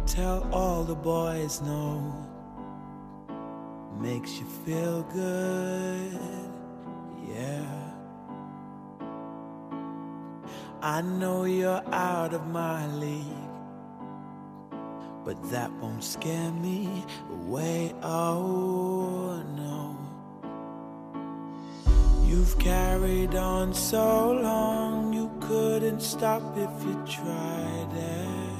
tell all the boys no. Makes you feel good, yeah. I know you're out of my league, but that won't scare me away, oh no. You've carried on so long, you couldn't stop if you tried it.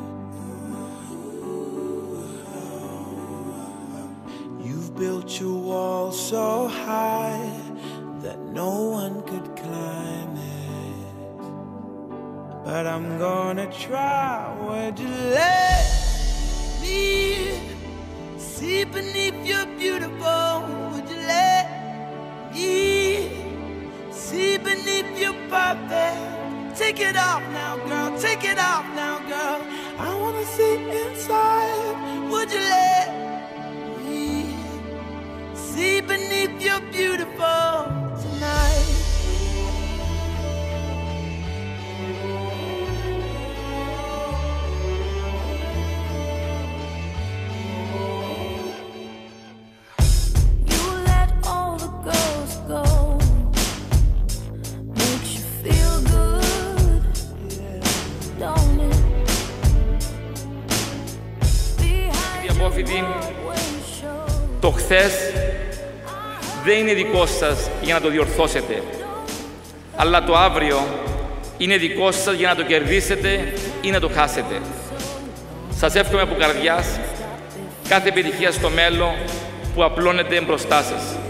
You've built your wall so high that no one could climb it. But I'm gonna try. Would you let me see beneath your beautiful? Would you let me see beneath your perfect? Take it off now, girl. Take it off now, girl. I wanna see inside. Would you let me see beneath your beautiful tonight? Το χθες δεν είναι δικό σας για να το διορθώσετε, αλλά το αύριο είναι δικό σας για να το κερδίσετε ή να το χάσετε. Σας εύχομαι από καρδιάς κάθε επιτυχία στο μέλλον που απλώνεται μπροστά σας.